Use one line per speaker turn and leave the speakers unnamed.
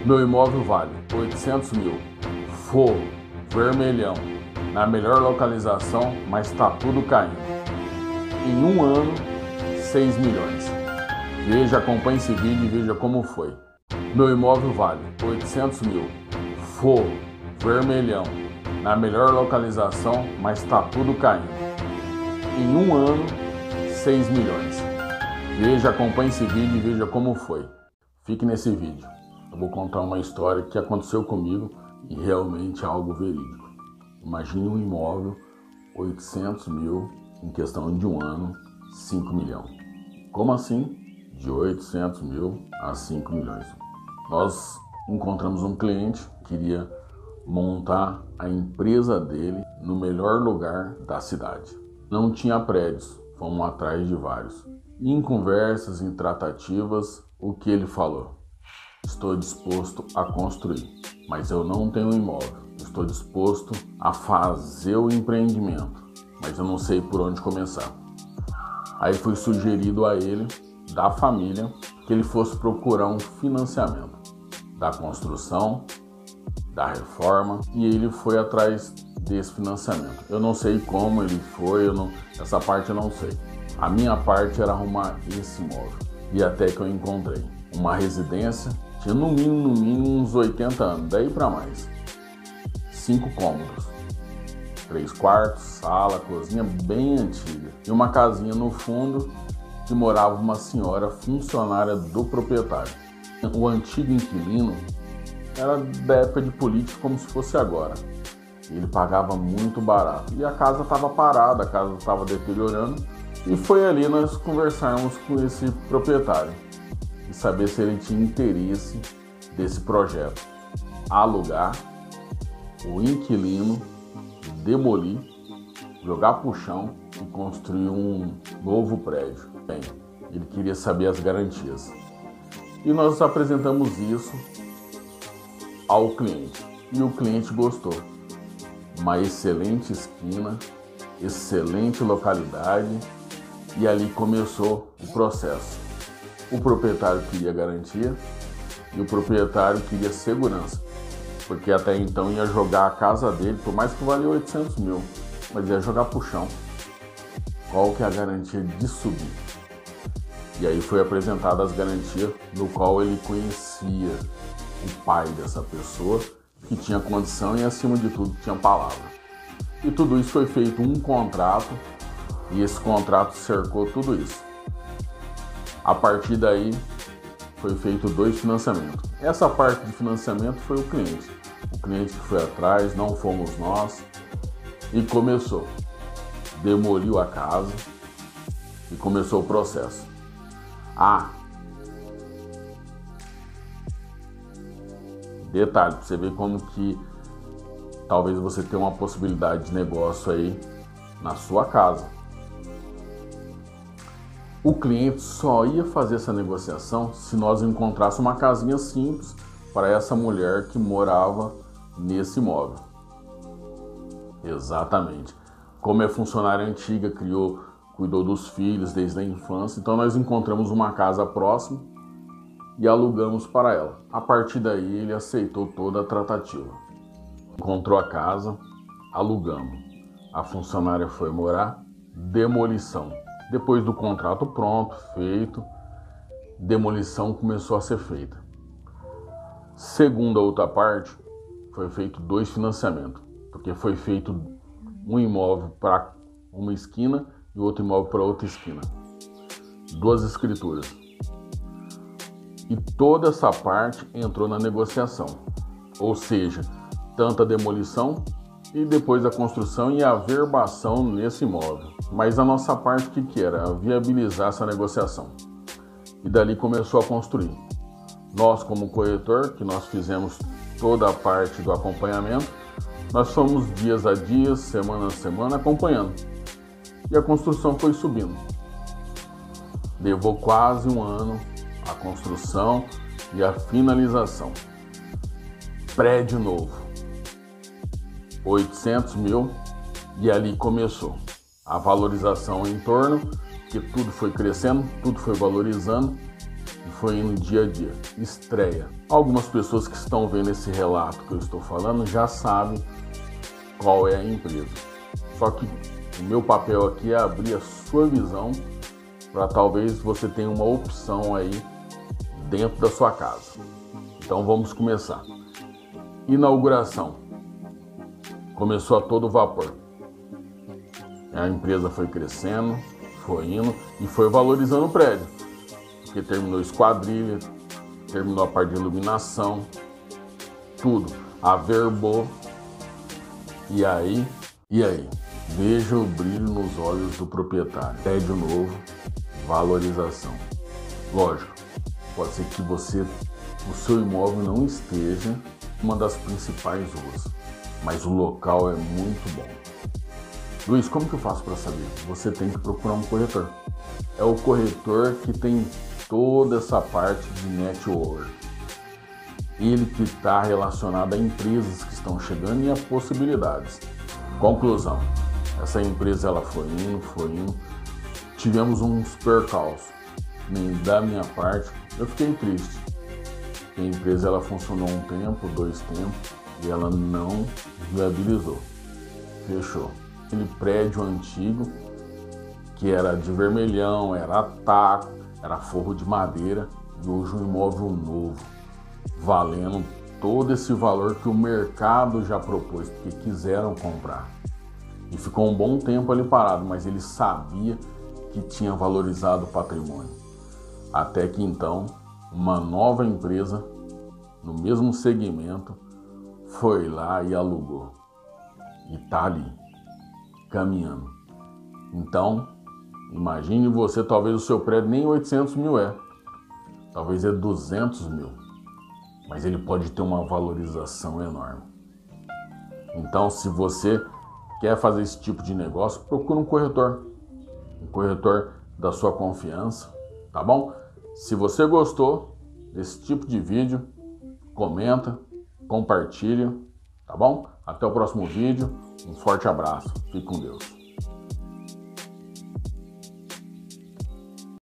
Meu imóvel vale 800 mil, forro, vermelhão, na melhor localização, mas tá tudo caindo. Em um ano, 6 milhões. Veja, acompanhe esse vídeo e veja como foi. Meu imóvel vale 800 mil, forro, vermelhão, na melhor localização, mas tá tudo caindo. Em um ano, 6 milhões. Veja, acompanhe esse vídeo e veja como foi. Fique nesse vídeo. Eu vou contar uma história que aconteceu comigo e realmente é algo verídico. Imagine um imóvel, 800 mil, em questão de um ano, 5 milhões. Como assim? De 800 mil a 5 milhões. Nós encontramos um cliente que queria montar a empresa dele no melhor lugar da cidade. Não tinha prédios, fomos atrás de vários. E em conversas, em tratativas, o que ele falou? Estou disposto a construir, mas eu não tenho imóvel. Estou disposto a fazer o empreendimento, mas eu não sei por onde começar. Aí foi sugerido a ele, da família, que ele fosse procurar um financiamento da construção, da reforma, e ele foi atrás desse financiamento. Eu não sei como ele foi, essa parte eu não sei. A minha parte era arrumar esse imóvel. E até que eu encontrei uma residência, tinha no mínimo uns 80 anos, daí para mais. 5 cômodos, 3 quartos, sala, cozinha bem antiga. E uma casinha no fundo que morava uma senhora funcionária do proprietário. O antigo inquilino era da época de política como se fosse agora. Ele pagava muito barato. E a casa estava parada, a casa estava deteriorando. E foi ali nós conversarmos com esse proprietário e saber se ele tinha interesse desse projeto. Alugar, o inquilino, demolir, jogar para o chão e construir um novo prédio. Bem, ele queria saber as garantias. E nós apresentamos isso ao cliente. E o cliente gostou. Uma excelente esquina, excelente localidade. E ali começou o processo. O proprietário queria garantia e o proprietário queria segurança, porque até então ia jogar a casa dele, por mais que valia 800 mil, mas ia jogar pro chão. Qual que é a garantia de subir? E aí foi apresentada as garantias, no qual ele conhecia o pai dessa pessoa, que tinha condição e acima de tudo tinha palavra. E tudo isso foi feito um contrato. E esse contrato cercou tudo isso. A partir daí, foi feito 2 financiamentos. Essa parte de financiamento foi o cliente. O cliente que foi atrás, não fomos nós. E começou. Demoliu a casa e começou o processo. Detalhe, para você ver como que talvez você tenha uma possibilidade de negócio aí na sua casa. O cliente só ia fazer essa negociação se nós encontrássemos uma casinha simples para essa mulher que morava nesse imóvel. Exatamente. Como é funcionária antiga, cuidou dos filhos desde a infância, então nós encontramos uma casa próxima e alugamos para ela. A partir daí ele aceitou toda a tratativa. Encontrou a casa, alugamos. A funcionária foi morar, demolição. Depois do contrato pronto, feito, demolição começou a ser feita. Segundo a outra parte, foi feito 2 financiamentos, porque foi feito um imóvel para uma esquina e outro imóvel para outra esquina. 2 escrituras. E toda essa parte entrou na negociação, ou seja, tanto a demolição e depois a construção e a verbação nesse imóvel. Mas a nossa parte, o que era? Viabilizar essa negociação. E dali começou a construir. Nós, como corretor, que nós fizemos toda a parte do acompanhamento, nós fomos dias a dias, semana a semana, acompanhando. E a construção foi subindo. Levou quase um ano a construção e a finalização. Prédio novo. 800 mil e ali começou a valorização em torno, que tudo foi crescendo, tudo foi valorizando e foi indo dia a dia. Estreia. Algumas pessoas que estão vendo esse relato que eu estou falando já sabem qual é a empresa. Só que o meu papel aqui é abrir a sua visão para talvez você tenha uma opção aí dentro da sua casa. Então vamos começar. Inauguração. Começou a todo vapor. A empresa foi crescendo, foi indo e foi valorizando o prédio. Porque terminou esquadrilha, terminou a parte de iluminação, tudo. Averbou. E aí? Veja o brilho nos olhos do proprietário. Prédio novo, valorização. Lógico, pode ser que o seu imóvel não esteja em uma das principais ruas, mas o local é muito bom. Luiz, como que eu faço para saber? Você tem que procurar um corretor. É o corretor que tem toda essa parte de network. Ele que está relacionado a empresas que estão chegando e a possibilidades. Conclusão. Essa empresa ela foi indo. Tivemos uns percalços. Da minha parte, eu fiquei triste. A empresa ela funcionou um tempo, 2 tempos, e ela não viabilizou. Fechou. Aquele prédio antigo, que era de vermelhão, era taco, era forro de madeira, e hoje um imóvel novo, valendo todo esse valor que o mercado já propôs, porque quiseram comprar. E ficou um bom tempo ali parado, mas ele sabia que tinha valorizado o patrimônio. Até que então, uma nova empresa, no mesmo segmento, foi lá e alugou. E tá ali, caminhando. Então, imagine você, talvez o seu prédio nem 800 mil talvez é 200 mil, mas ele pode ter uma valorização enorme. Então, se você quer fazer esse tipo de negócio, procura um corretor da sua confiança, tá bom? Se você gostou desse tipo de vídeo, comenta, compartilha, tá bom? Até o próximo vídeo, um forte abraço, fique com Deus.